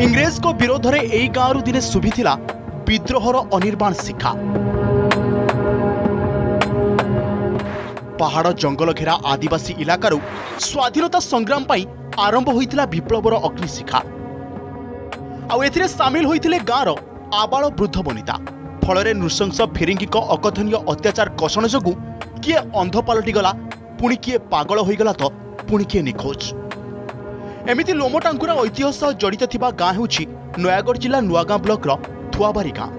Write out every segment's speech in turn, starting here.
इंग्रेज को विरोध में यही गाँव दिने शुभिला विद्रोहर अनिर्बाण शिखा। पहाड़ जंगल घेरा आदिवासी इलाकारु स्वाधीनता संग्राम पाई आरंभ होइतिला विप्लवर अग्निशिखा। आउ एथिरे सामिल होइतिले गाँवर आबाल वृद्ध बनिता। फल नृशंस फिरिंगी अकथनीय अत्याचार कषण जोगु किए अंध पलटि गला, पुणी किए पागल होइगला तो पुणी किए निखोज। एमिति लोमटांकुरा ऐतिह्य सह जड़ित थिबा गाँ हेउछि नयागढ़ जिला नुआगाँ ब्लॉक थुआबारी गाँ।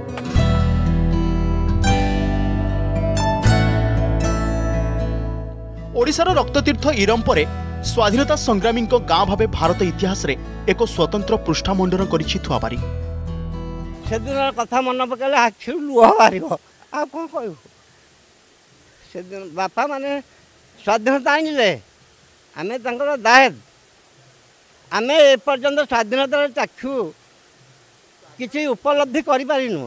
ओडिशार रक्ततीर्थ इरम परे स्वाधीनता संग्रामी गाँ भावे भारत इतिहास रे एक स्वतंत्र पृष्ठा मंडन करिछि थुआबारी। से दिन कथा मन पकड़े आखि लुह बाहर आ कौन कहू। से दिन बापा माने स्वाधीनता आनिले आमे तंकर दायद आमे एपर्यंत स्वाधीनतार चाक्षु किसी उपलब्धि करिपारिनु।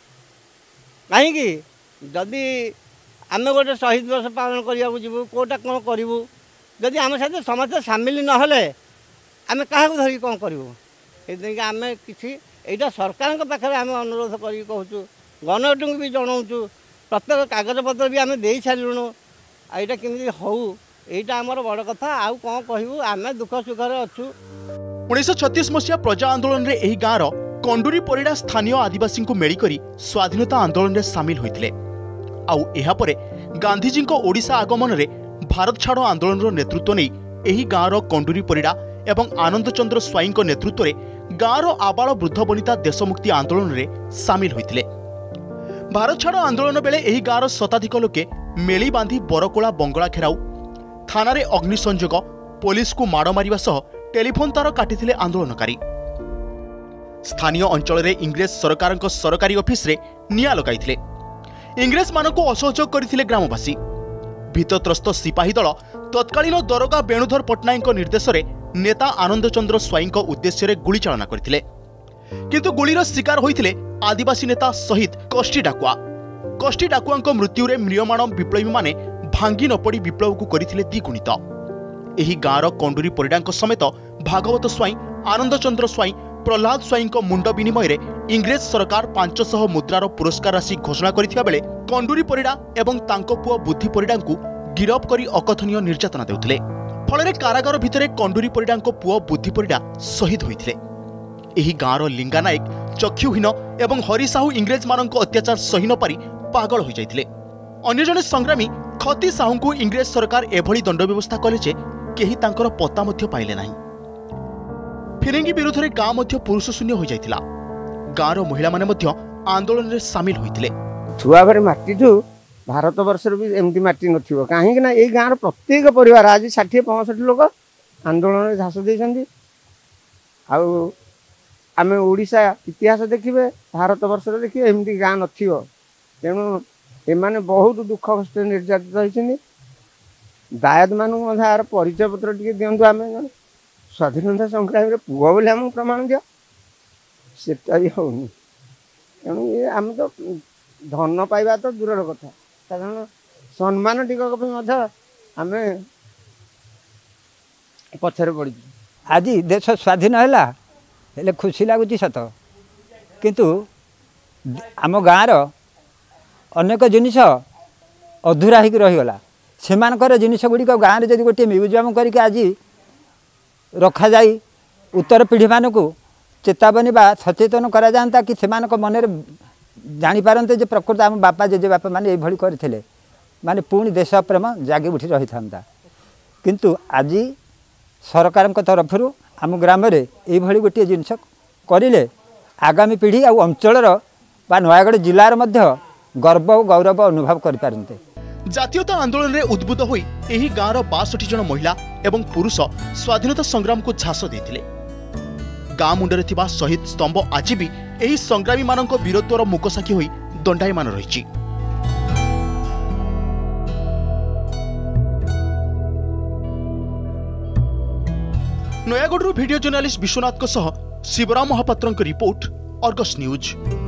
कहीं जदि आमे गोटे शहीद दिवस पालन करने जीवु कोटा कौन करूँ जदि आम साथ समस्त सामिल नहले आमे क्या धरिक कौन करूँ। ये आम कि यहाँ सरकार पाखे आम अनुरोध कर कहूँ गणमाध्यम भी जनाऊँ प्रत्येक कागज पत्र भी आम दे सारूँ। यहाँ केमी हो यहाँ आमर बड़ कथा आउ कौन कहूँ आम दुख सुखर अच्छु। 1936 मसीहा प्रजा आंदोलन रे एही गाँवर कंडूरी परिडा स्थानीय आदिवासी को मेलिकरी स्वाधीनता आंदोलन रे सामिल होइतिले। आउ एहा परे गांधीजी ओडिशा आगमन रे भारत छाड़ आंदोलन रो नेतृत्व नहीं एही गाँवर कंडूरी परिडा एवं आनंद चंद्र स्वाई नेतृत्व रे गाँवर आबाल वृद्ध बनिता देशमुक्ति आंदोलन रे सामिल होइतिले। भारत छाड़ आंदोलन बेले एही गाँवर शताधिक लोके मेली बांधी बरकोला बंगला घेराउ थाना रे अग्निसंयोग पुलिस को माड़ मारिबा सह टेलीफोन तार काटिथिले आंदोलनकारी। स्थानीय अंचल रे इंग्रेज सरकार सरकारी ऑफिस रे निया लगाइथिले। इंग्रेज मानक असहयोग करथिले ग्रामवासी। भीतत्रस्त सिपाही दल तत्कालीन दरोगा वेणुधर पट्टनायक निर्देश रे नेता आनंद चंद्र स्वाई उद्देश्य रे गुली चालना करथिले। किंतु गुलीर शिकार होइथिले आदिवासी नेता शहीद कष्टी डाकुआ। कष्टी डाकुआ मृत्यु रे म्रियमाण विप्लवी माने भांगी न पड़ी विप्लव को करथिले द्विगुणित। एही गाँवर कंडूरी परिडा समेत भागवत स्वाई आनंद चंद्र स्वाई प्रहलाद स्वाई मुंड विनिमय रे इंग्रेज सरकार 500 मुद्रार पुरस्कार राशि घोषणा करथिबा बेले कंडूरी परिडा एवं तांको पुओ बुद्धि परिडा को गिरफ करी अकथनीय निर्यातना देउथिले। फल कारागार भितरे कंडूरी परिडा पुओ बुद्धि परिडा शहीद होइथिले। एही गाँवर लिंगा नायक चक्षुहीन एवं हरि साहू इंग्रेज मानक अत्याचार सही न पारी पागल हो जाइथिले। अन्य जने संग्रामी खती साहू को इंग्रेज सरकार एभली दंड व्यवस्था कले जे केही तांकर पता मध्य पाइले नाही। फिरिंगी विरोध में गाँ पुरुष शून्य हो जाइथिला। गाँवर महिला माने मध्य आंदोलन रे सामिल होइथिले। छुआबारे माटी ठू भारत वर्ष भी एमती माटी नथिबो काहेकि ना एई गाँवर प्रत्येक परिवार आज 60-65 लोक आंदोलन रे झास देइछन्ती। आउ आमे ओडिशा इतिहास देखिबे भारत वर्ष रे देखिबे एमती गाँ नथिबो। तेणु एमाने बहुत दुख कष्ट निर्यातित होइछन्ती। दायद मानू यार परिचय पत्र टिके दियंतु आमे जने स्वाधीनता संग्राम रे पुओ बोले हम प्रमाण दियो सेटा भी होनी। तेणु ये आम तो धन पाइबा तो दूर कथा साधारण सम्मान टिकक आम पछरे पड़ी। आज देश स्वाधीन है खुशी लगुच सत किंतु आम गाँवर अनेक जिनिस अधूरा हो रहीगला। से जिनिस गुड़िक गाँव में जब गोटे म्यूजियम करके आज रखा जाई उत्तर पीढ़ी मान को चेतावनी बा सचेतन करा जाता कि से मन जापारते प्रकृत आम बापा जेजे बापा मैंने ये करते माने पुणी देश प्रेम जागी उठी रही था। किंतु आज सरकार तरफ आम ग्राम में ये गोटे जिनस करें आगामी पीढ़ी आ अंचल नयागढ़ जिलार गर्व और गौरव अनुभव करें। जातीयता आंदोलन रे उद्बुद्ध होई एही गाँवर 62 जन महिला एवं पुरुष स्वाधीनता संग्राम को झास देथिले। गाँ मुंडरे थिबा शहीद स्तंभ आज भी एही संग्रामी मानक वीरत्वर मुकसाखी होई दंडायमान रहिछि। नयागढ़ वीडियो जर्नलिस्ट विश्वनाथ सह Shivaram Mahapatra report Argus news.